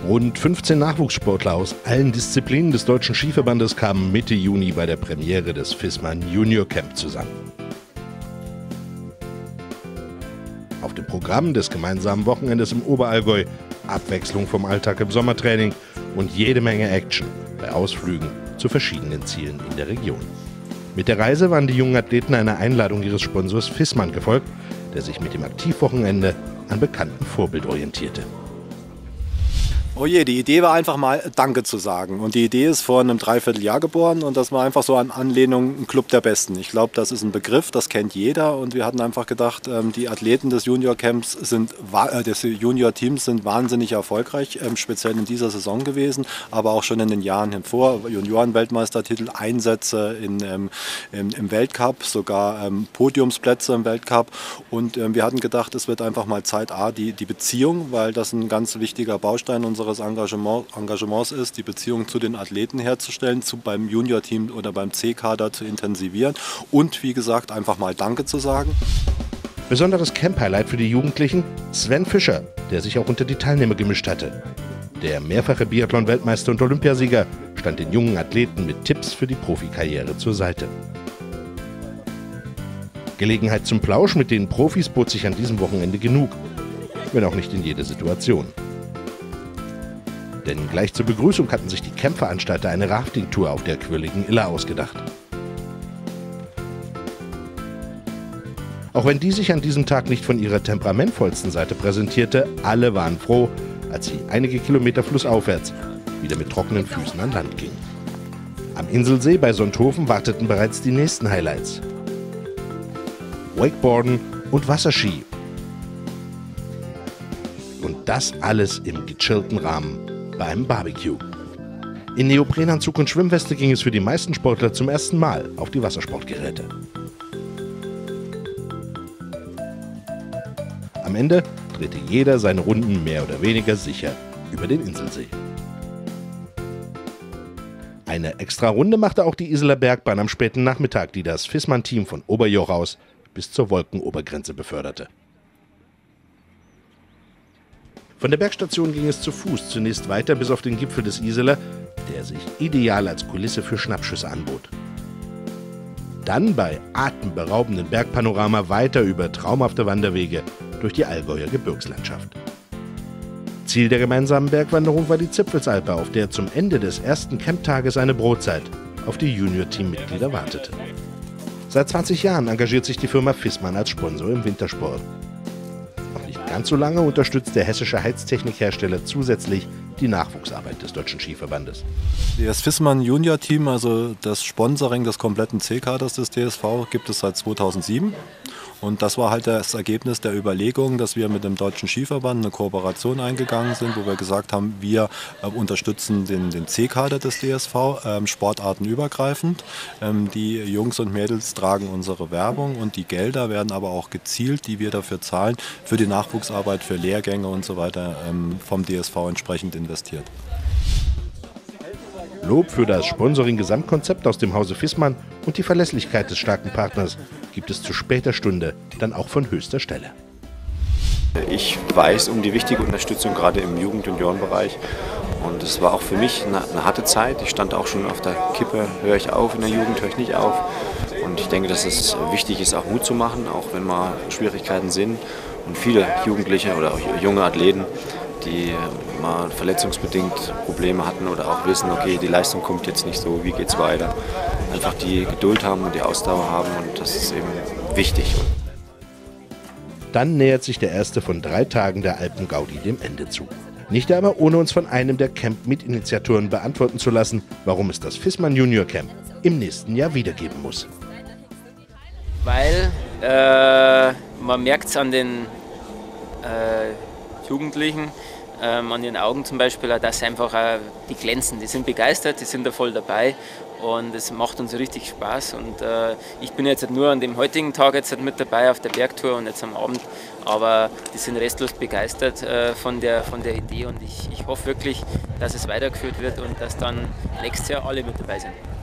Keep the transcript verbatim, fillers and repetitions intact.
Rund fünfzehn Nachwuchssportler aus allen Disziplinen des Deutschen Skiverbandes kamen Mitte Juni bei der Premiere des FISMAN Junior Camp zusammen. Auf dem Programm des gemeinsamen Wochenendes im Oberallgäu Abwechslung vom Alltag im Sommertraining und jede Menge Action bei Ausflügen zu verschiedenen Zielen in der Region. Mit der Reise waren die jungen Athleten einer Einladung ihres Sponsors FISMAN gefolgt, der sich mit dem Aktivwochenende an bekanntem Vorbild orientierte. Oh je, die Idee war einfach mal Danke zu sagen. Und die Idee ist vor einem Dreivierteljahr geboren und das war einfach so an Anlehnung ein Club der Besten. Ich glaube, das ist ein Begriff, das kennt jeder und wir hatten einfach gedacht, die Athleten des Junior-Camps sind, des Junior-Teams sind wahnsinnig erfolgreich, speziell in dieser Saison gewesen, aber auch schon in den Jahren hinvor. Junioren-Weltmeistertitel, Einsätze in, im, im Weltcup, sogar Podiumsplätze im Weltcup und wir hatten gedacht, es wird einfach mal Zeit, A, die, die Beziehung, weil das ein ganz wichtiger Baustein unserer Engagement, Engagements ist, die Beziehung zu den Athleten herzustellen, zu, beim Junior-Team oder beim C-Kader zu intensivieren und wie gesagt einfach mal Danke zu sagen. Besonderes Camp-Highlight für die Jugendlichen: Sven Fischer, der sich auch unter die Teilnehmer gemischt hatte. Der mehrfache Biathlon-Weltmeister und Olympiasieger stand den jungen Athleten mit Tipps für die Profikarriere zur Seite. Gelegenheit zum Plausch mit den Profis bot sich an diesem Wochenende genug, wenn auch nicht in jeder Situation. Denn gleich zur Begrüßung hatten sich die Campveranstalter eine Rafting-Tour auf der quirligen Iller ausgedacht. Auch wenn die sich an diesem Tag nicht von ihrer temperamentvollsten Seite präsentierte, alle waren froh, als sie einige Kilometer flussaufwärts wieder mit trockenen Füßen an Land gingen. Am Inselsee bei Sonthofen warteten bereits die nächsten Highlights: Wakeboarden und Wasserski. Und das alles im gechillten Rahmen bei einem Barbecue. In Neoprenanzug und Schwimmweste ging es für die meisten Sportler zum ersten Mal auf die Wassersportgeräte. Am Ende drehte jeder seine Runden mehr oder weniger sicher über den Inselsee. Eine extra Runde machte auch die Iseler Bergbahn am späten Nachmittag, die das FISMAN-Team von Oberjoch aus bis zur Wolkenobergrenze beförderte. Von der Bergstation ging es zu Fuß zunächst weiter bis auf den Gipfel des Iseler, der sich ideal als Kulisse für Schnappschüsse anbot. Dann bei atemberaubendem Bergpanorama weiter über traumhafte Wanderwege durch die Allgäuer Gebirgslandschaft. Ziel der gemeinsamen Bergwanderung war die Zipfelsalpe, auf der zum Ende des ersten Camptages eine Brotzeit auf die Junior-Team-Mitglieder wartete. Seit zwanzig Jahren engagiert sich die Firma FISMAN als Sponsor im Wintersport. Ganz so lange unterstützt der hessische Heiztechnikhersteller zusätzlich die Nachwuchsarbeit des Deutschen Skiverbandes. Das FISMAN Junior Team, also das Sponsoring des kompletten C-Kaders des D S V, gibt es seit zweitausendsieben. Und das war halt das Ergebnis der Überlegung, dass wir mit dem Deutschen Skiverband eine Kooperation eingegangen sind, wo wir gesagt haben, wir äh, unterstützen den, den C-Kader des D S V, ähm, sportartenübergreifend. Ähm, die Jungs und Mädels tragen unsere Werbung und die Gelder werden aber auch gezielt, die wir dafür zahlen, für die Nachwuchsarbeit, für Lehrgänge und so weiter ähm, vom D S V entsprechend investiert. Lob für das Sponsoring-Gesamtkonzept aus dem Hause FISMAN und die Verlässlichkeit des starken Partners gibt es zu später Stunde dann auch von höchster Stelle. Ich weiß um die wichtige Unterstützung gerade im Jugend- und Juniorenbereich und es war auch für mich eine, eine harte Zeit. Ich stand auch schon auf der Kippe, höre ich auf in der Jugend, höre ich nicht auf. Und ich denke, dass es wichtig ist, auch Mut zu machen, auch wenn mal Schwierigkeiten sind. Und viele Jugendliche oder auch junge Athleten, die mal verletzungsbedingt Probleme hatten oder auch wissen, okay, die Leistung kommt jetzt nicht so, wie geht's weiter. Einfach die Geduld haben und die Ausdauer haben und das ist eben wichtig. Dann nähert sich der erste von drei Tagen der Alpen-Gaudi dem Ende zu. Nicht aber ohne uns von einem der Camp-Mitinitiatoren beantworten zu lassen, warum es das FISMAN Junior Camp im nächsten Jahr wiedergeben muss. Weil äh, man merkt es an den äh, Jugendlichen, ähm, an ihren Augen zum Beispiel, dass einfach äh, die glänzen, die sind begeistert, die sind da voll dabei und es macht uns richtig Spaß und äh, ich bin jetzt nur an dem heutigen Tag jetzt mit dabei auf der Bergtour und jetzt am Abend, aber die sind restlos begeistert äh, von, der, von der Idee und ich, ich hoffe wirklich, dass es weitergeführt wird und dass dann nächstes Jahr alle mit dabei sind.